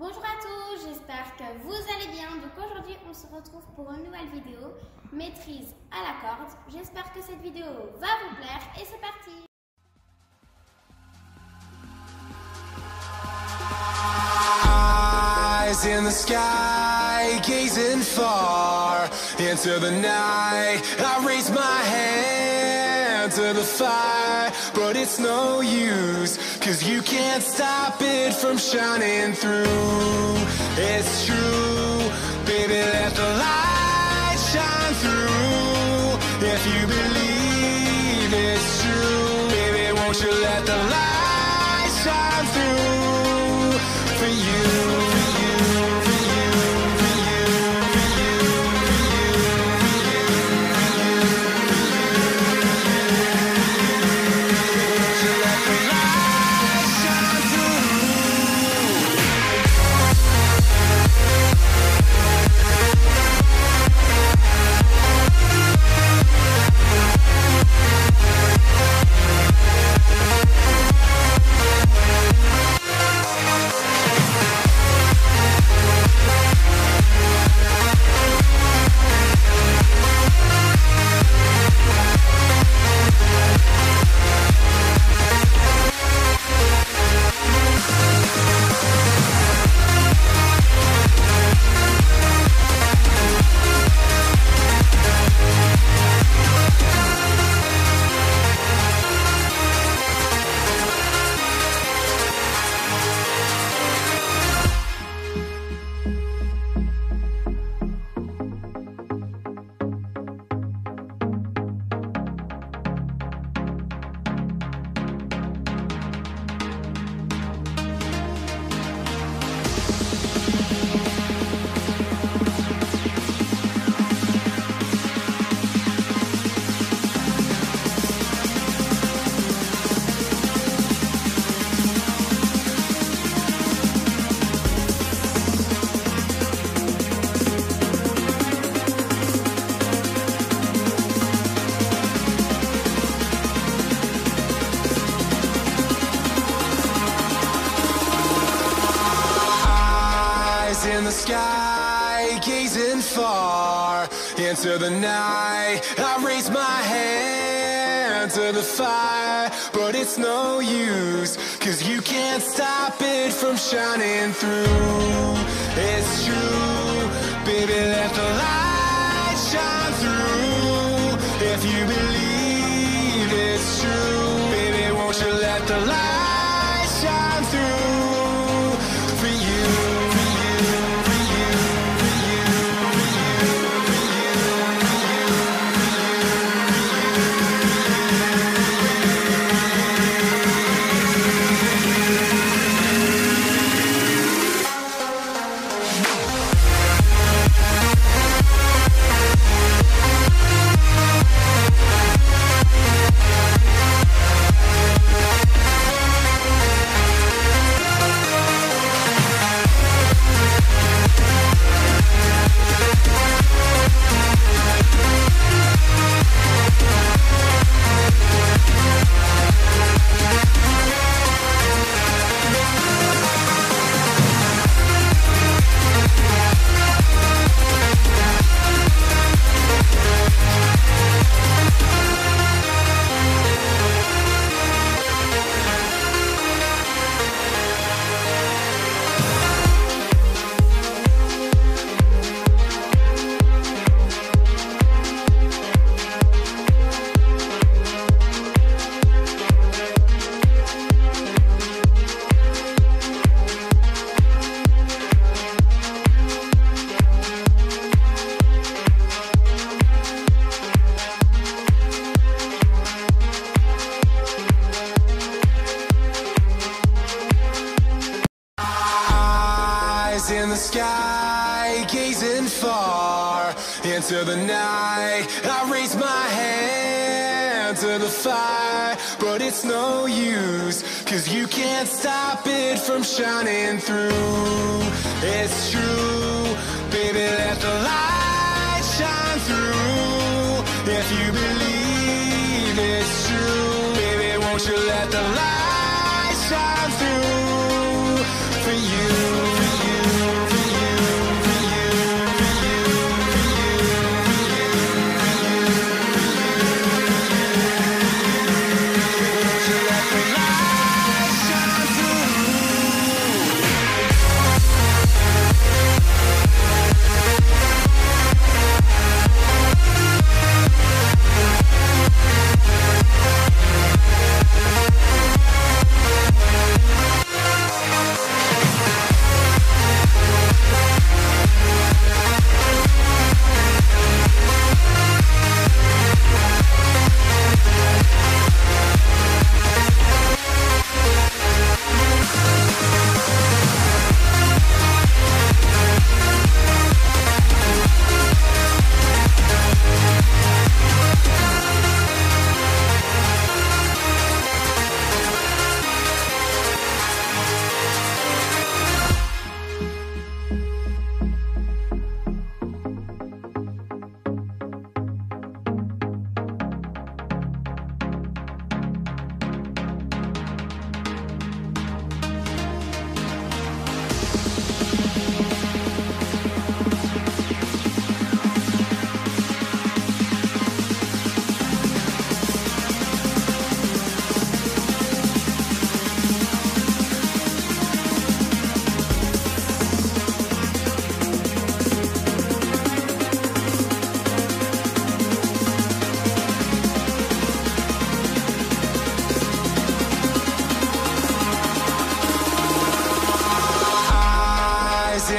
Bonjour à tous, j'espère que vous allez bien. Donc aujourd'hui on se retrouve pour une nouvelle vidéo, maîtrise à la corde. J'espère que cette vidéo va vous plaire et c'est parti. Eyes in the sky, gazing far into the night. I raise my hand to the fire, but it's no use, 'cause you can't stop it from shining through. It's true, baby, let the light shine through. If you believe it's true, baby, won't you let the light shine through for you. In the sky, gazing far into the night. I raise my hand to the fire, but it's no use, 'cause you can't stop it from shining through. It's true, baby, let the light shine through. If you believe it's true, baby, won't you let the light shine through for you. In the sky, gazing far into the night. I raise my hand to the fire, but it's no use, 'cause you can't stop it from shining through. It's true, baby, let the light shine through. If you believe it's true, baby, won't you let the light shine through for you, for you.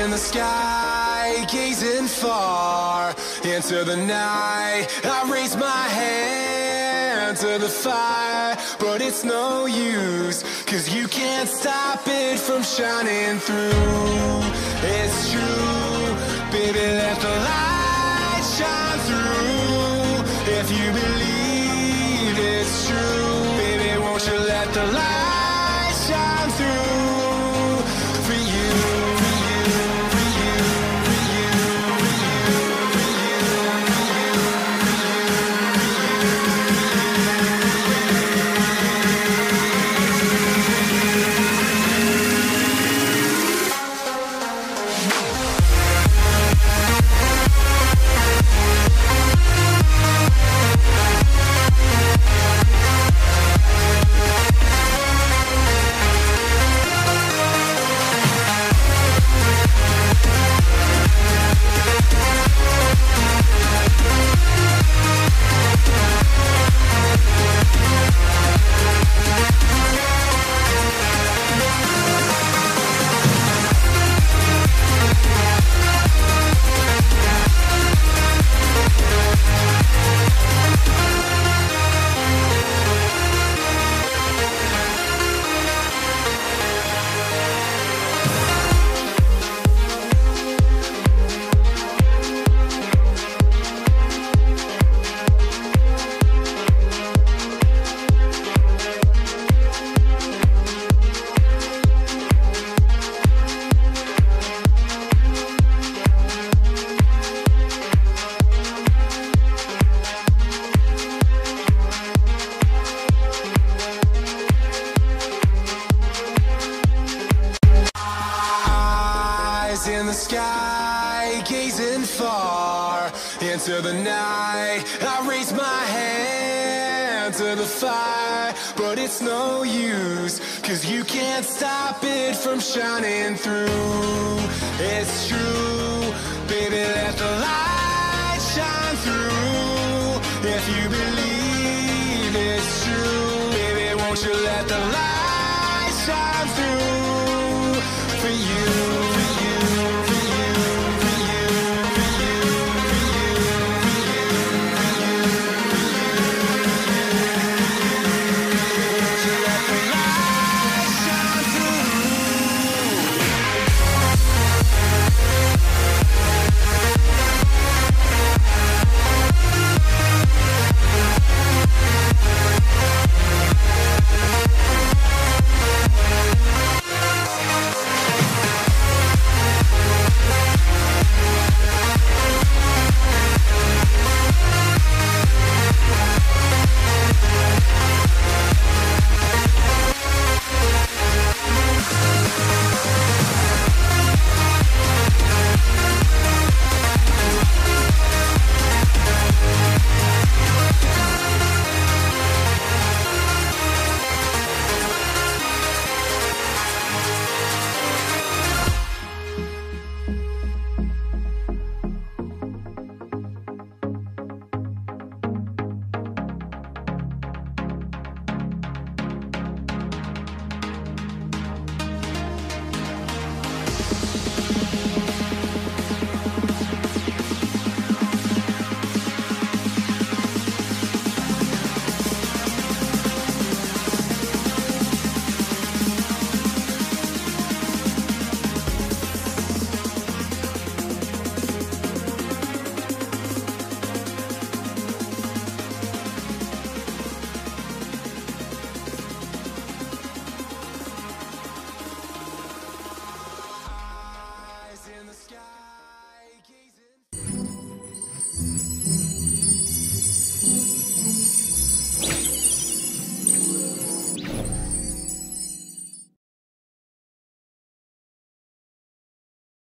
in the sky, gazing far into the night. I raise my hand to the fire, but it's no use, 'cause you can't stop it from shining through. It's true, baby, let the light shine through. If you believe it's true, baby, won't you let the light shine through for you, for you, for you, for you, for you, for in the sky, gazing far into the night. I raise my hand to the fire, but it's no use, 'cause you can't stop it from shining through. It's true,